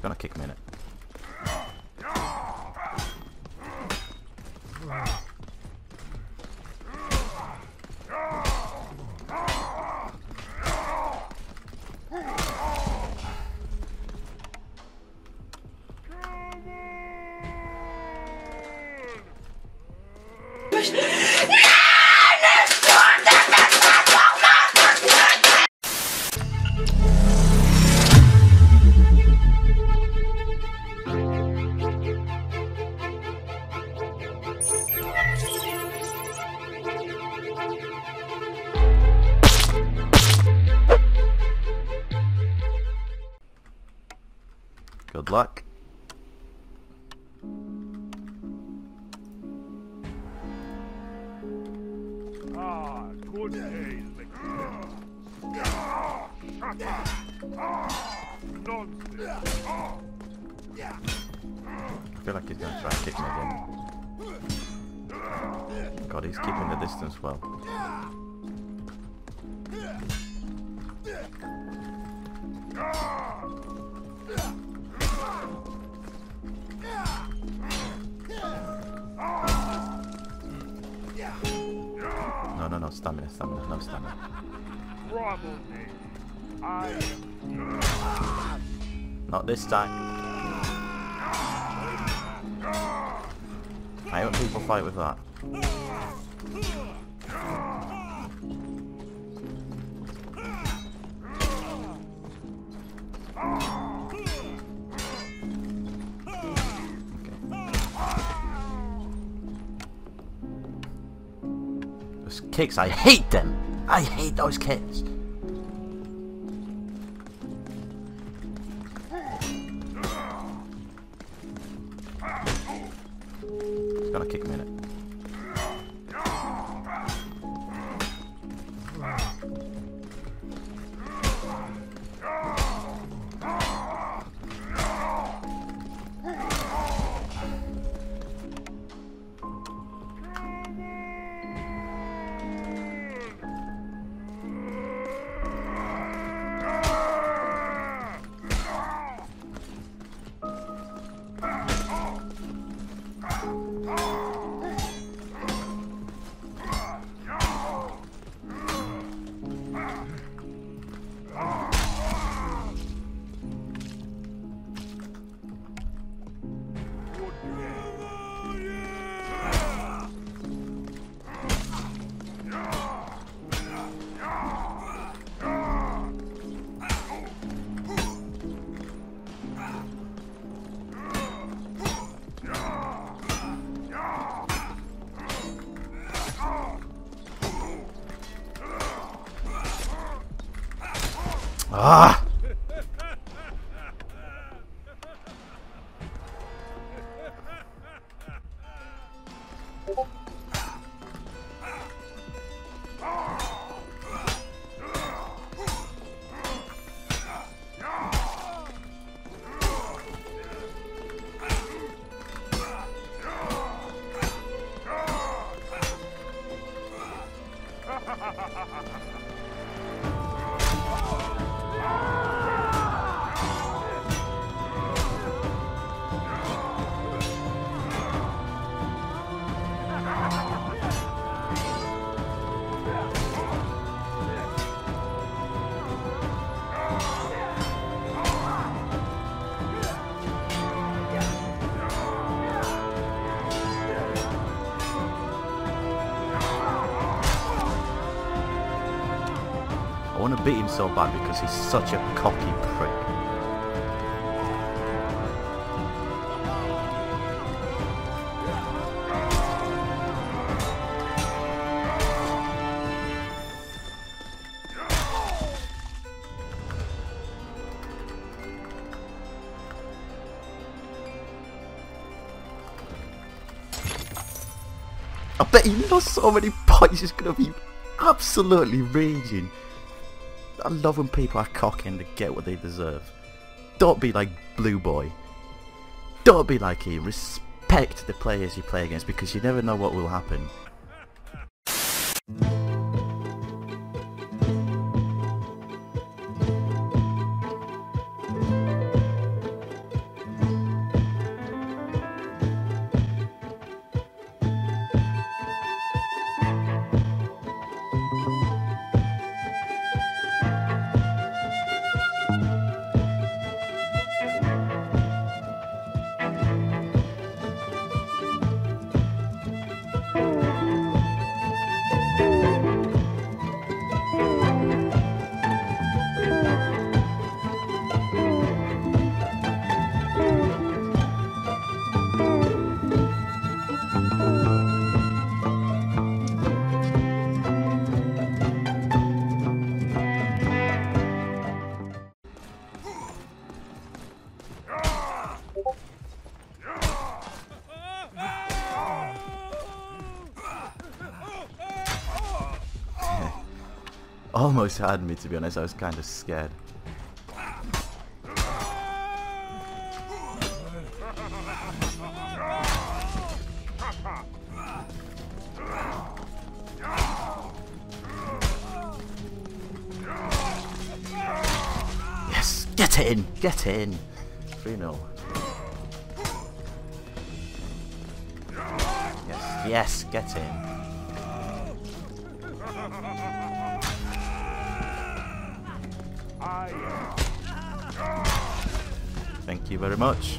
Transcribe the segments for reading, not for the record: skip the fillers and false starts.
gonna kick me in it. Good luck. Ah, good day, nonsense. I feel like he's gonna try and kick me again. God, he's keeping the distance well. No, stamina, no stamina. Probably. Not this time. I hope people fight with that. Those kicks, I hate them! I hate those kicks! He's gonna kick me in it. Ah! I want to beat him so bad because he's such a cocky prick. I bet he lost so many points, he's going to be absolutely raging. I love when people are cocky and they get what they deserve. Don't be like Blue Boy. Don't be like him. Respect the players you play against because you never know what will happen. almost had me, to be honest. I was kind of scared. Yes, get in, get in. 3-0. Yes, yes, get in. Thank you very much.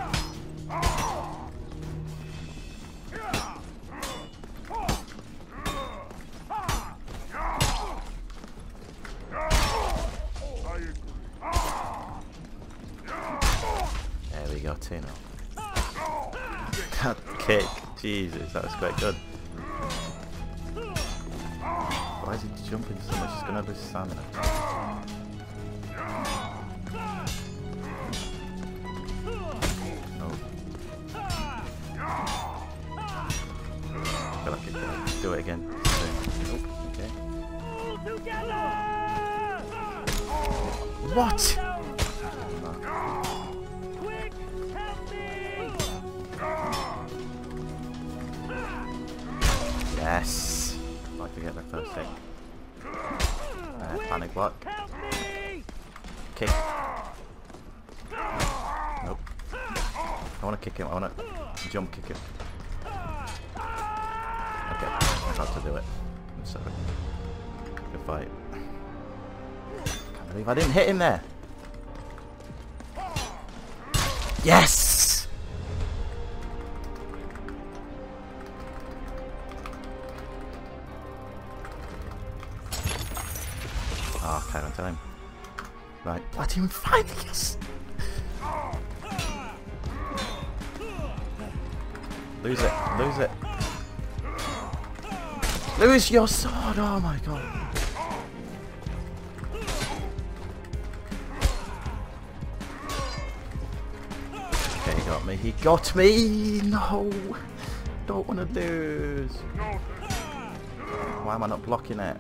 There we go, 2-0. That kick, Jesus, that was quite good. Why is he jumping so much? He's gonna lose stamina. Do it again. Nope. Okay. What? Quick, help me! Yes. I'd like to get the first hit. Panic block. Kick. Nope. I want to kick him. I want to jump kick him. Okay, I got to do it. I'm sorry. Good fight. Can't believe I didn't hit him there. Yes! Oh, okay, on time. Right, Platinum finally, yes! Lose it, lose it. Lose your sword! Oh my god. Okay, he got me. He got me! No! Don't want to lose. Why am I not blocking it?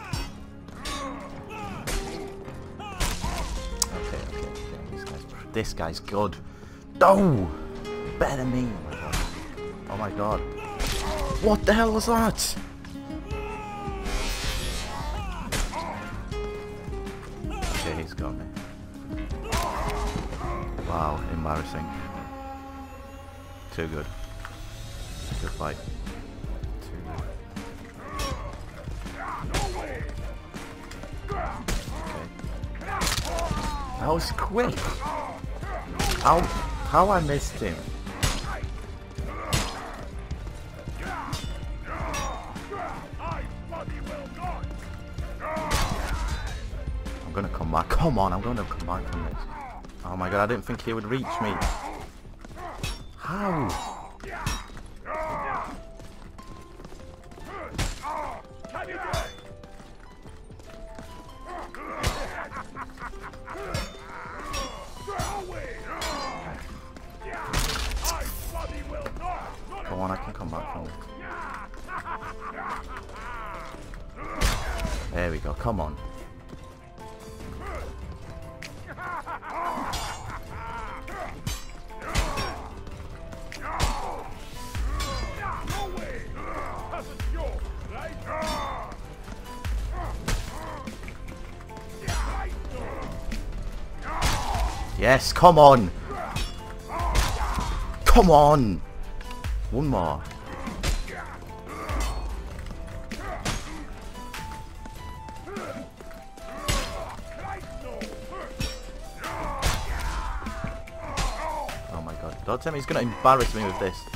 Okay. This guy's good. No! Better than me. Oh my god. What the hell was that? Okay, he's got me. Wow, embarrassing. Too good. Good fight. Too good. Okay. That was quick. How I missed him. I'm gonna come back. Come on, I'm gonna come back from this. Oh my god, I didn't think he would reach me. How? Come on, I can come back from this. There we go, come on. Yes, come on! Come on! One more. Oh my god. Don't tell me he's gonna embarrass me with this.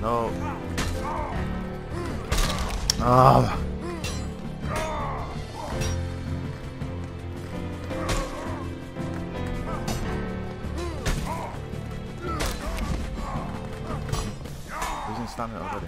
No. Oh. Losing stamina already.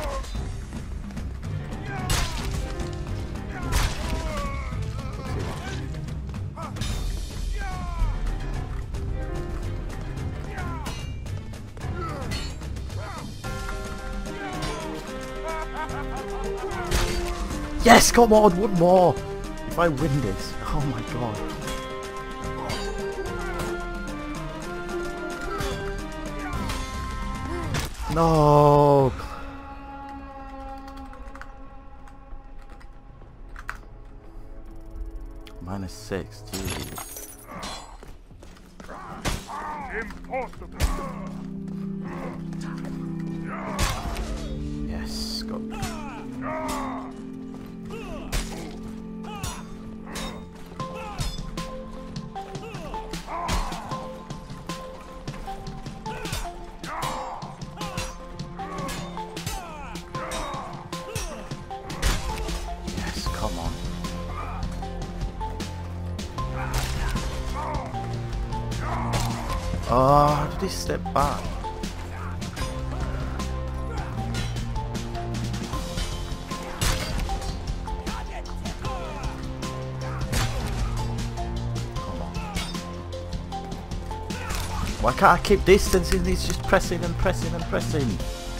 Yes, come on, one more. If I win this, oh my god. No. -6, jeez. Impossible. Yes, go. Yes, come on. Oh, how did he step back? Why can't I keep distancing? He's just pressing and pressing and pressing.